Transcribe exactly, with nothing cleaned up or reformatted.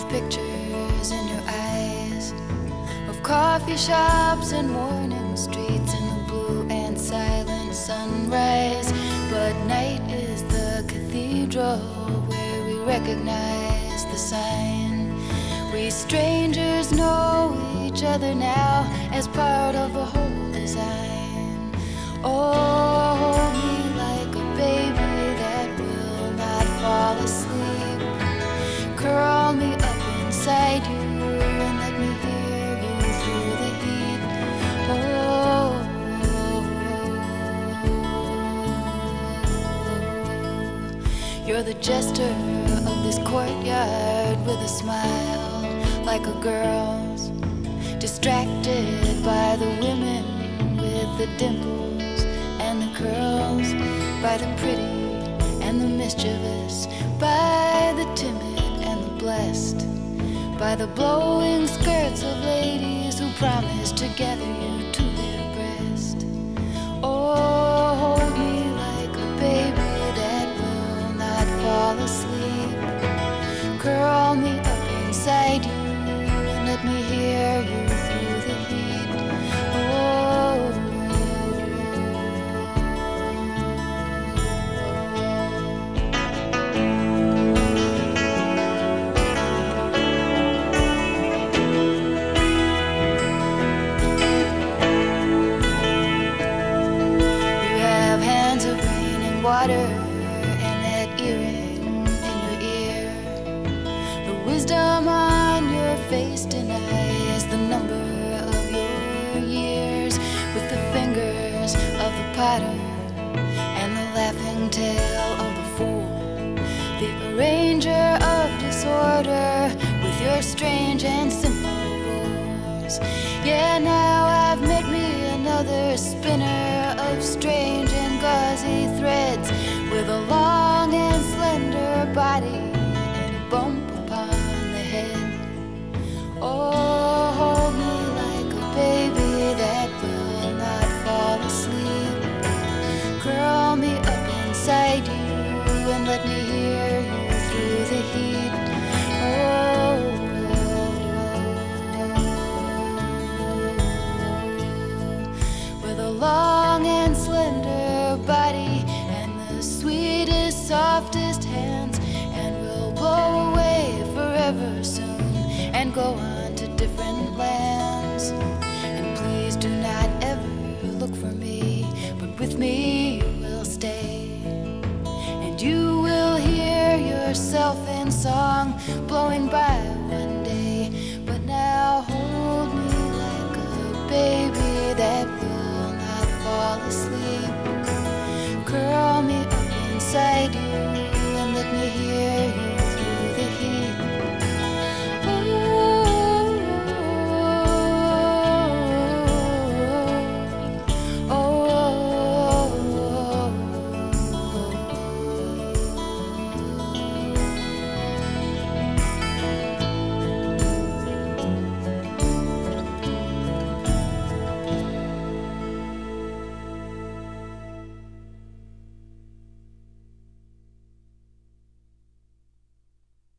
pictures in your eyes of coffee shops and morning streets in the blue and silent sunrise. But night is the cathedral where we recognize the sign. We strangers know each other now as part of a whole design. Oh, hold me like a baby that will not fall asleep. Curl me up inside you and let me hear you through the heat. Oh, you're the jester of this courtyard with a smile like a girl's, distracted by the women with the dimples and the curls, by the pretty and the mischievous, by the timid and the blessed, by the blowing skirts of ladies who promise to gather you to their breast. Oh, hold me like a baby that will not fall asleep. Curl me up inside you and let me hear you through the heat. Oh, you have hands of rain and water and that earring in your ear. The wisdom on your face denies the number of your years, with the fingers of the potter and the laughing tail of the fool, the arranger of disorder with your strange and simple rules. Yeah, now I've met me another spinner of strange and gauzy threads, with a long and slender body and a bump upon the head. Oh, hold me like a baby that will not fall asleep. Curl me up inside you and let me hear you through the heat. Oh, with a long and slender body and the sweetest, softest hands, and we'll blow away forever soon and go on to different lands. And please do not ever look for me, but with me you will stay, and you will hear yourself in song blowing by one day. But now hold me like a baby that will not fall asleep. Curl me up inside you